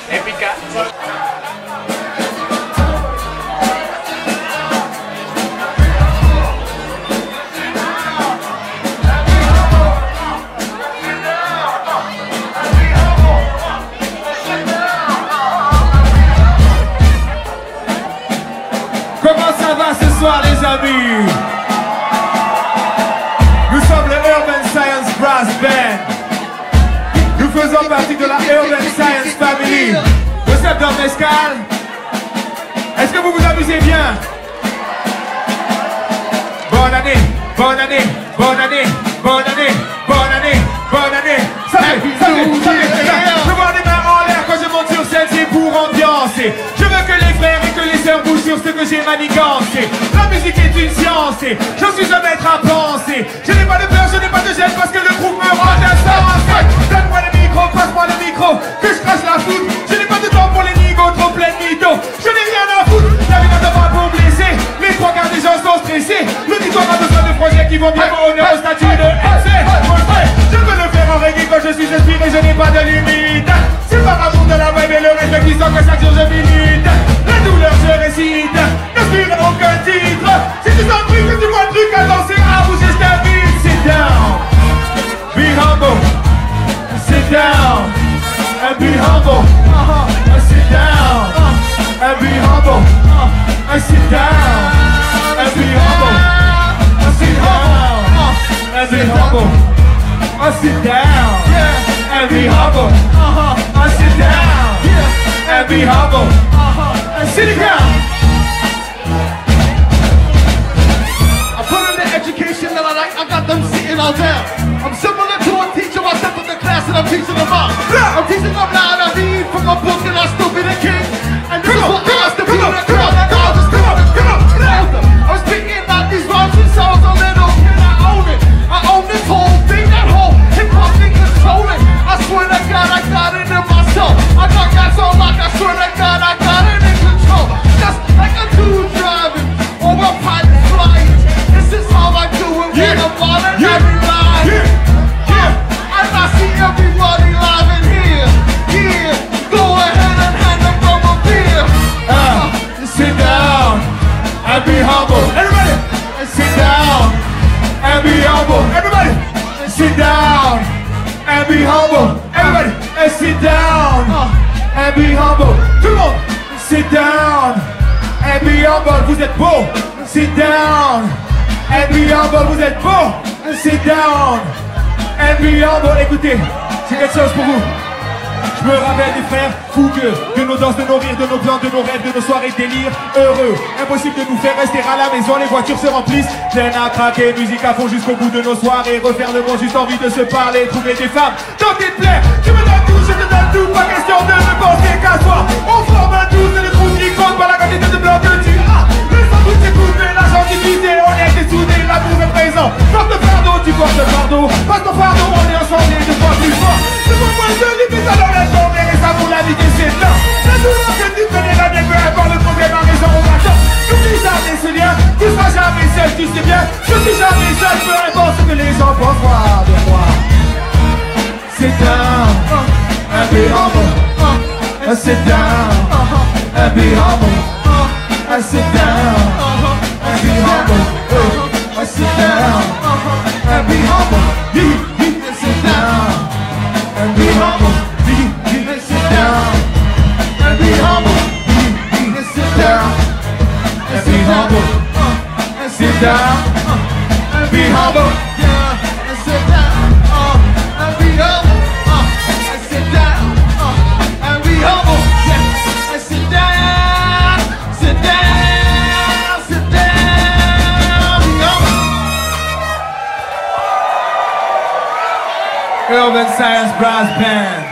Épica. Comment ça va ce soir les amis? Nous sommes le Urban Science Brass Band. Nous faisons partie de la Urban Science Family. Vous êtes dans Mescal? Est-ce que vous vous amusez bien? Bonne année, bonne année, bonne année, bonne année, bonne année, bonne année. Ça fait. Je vois les mains en l'air quand je monte sur scène, c'est pour ambiancer. Je veux que les frères et que les sœurs bougent sur ce que j'ai manigancé. La musique est une science et je suis un maître à penser. Je n'ai pas de peur, je n'ai pas de gêne parce que le groupe me rend insensé. Donne-moi le micro, passe-moi le micro, que je crache la foule. Je n'ai pas de temps pour les nigos, trop plein de mythos. Je n'ai rien à foutre, la vie n'a pas pour blesser. Les trois quarts des gens sont stressés. L'auditoire a besoin de projets qui vont bien au honneur au statut de MC. Je peux le faire en reggae quand je suis inspiré, je n'ai pas de limite. C'est par amour de la vibe et le respect qui sent que chaque jour je milite. La douleur je récite, n'inspire aucun titre. Si tu sens le truc, que tu vois le truc à danser, à bouger, je t'invite. Sit down, be humble. Sit down, and be humble. Sit down, and be humble. Sit down, and be humble. Sit down, and be humble. Sit down, and be humble. Sit down, and be humble. Sit down. I put in the education that I like, I got them sitting all down. I'm similar to a teacher, I step in the class and I'm teaching them out. I'm teaching them how to read from a book and I still be the king. And this is what I asked the people that crowd. I was speaking about these rhymes and songs a little kid, I own it. I own this whole thing, that whole hip-hop thing controlling. I swear to God, I got it in myself. I got gas on lock, I swear to God, I got it in control. Just like a dude driving or a pilot flying. This is how I do it when I'm on every line. And I see everybody live in here. Go ahead and hand them from a beer. Sit down and be humble. Everybody, sit down and be humble. Everybody, sit down and be humble. Everybody, sit down and be humble. Tout le monde, sit down and be humble. Vous êtes beau. Sit down and be humble. Vous êtes beau. Sit down and be humble. Écoutez, j'ai quelque chose pour vous. Je me rappelle des frères fougueux, de nos danses, de nos rires, de nos plans, de nos rêves, de nos soirées de délire heureux. Impossible de nous faire rester à la maison, les voitures se remplissent. Plein à craquer, musique à fond jusqu'au bout de nos soirées. Refaire le monde, juste envie de se parler, trouver des femmes dans tes plaies. Tu me donnes tout, je te donne tout, pas question de ne penser qu'à soi. On forme un tout, c'est le groupe qui compte, pas la quantité de blanc que tu as. Le sandwich est coupé, l'argent divisé, on est soudés, l'amour est présent. Porte le fardeau, tu portes le fardeau. Passe ton fardeau, on est ensemble et deux fois plus fort. Je vois moins de limites, alors laisse tomber et ça pour la vie que c'est là. La douleur que tu connais la bien, peu importe le problème, en raison au matin. N'oublie jamais ce lien, tu seras jamais seul, tu sais bien. Je suis jamais seul, peu importe ce que les gens pensent voir de moi. Sit down, and be humble. Sit down, and be humble. Sit down, and be humble. Sit down, and be humble. Sit down, and be humble. Sit down, and be humble. Sit down, and be humble. Sit down, and be humble. Sit down, and be humble. Sit down, and be humble. Sit down, sit down, sit down, be humble. Urban Science Brass Band.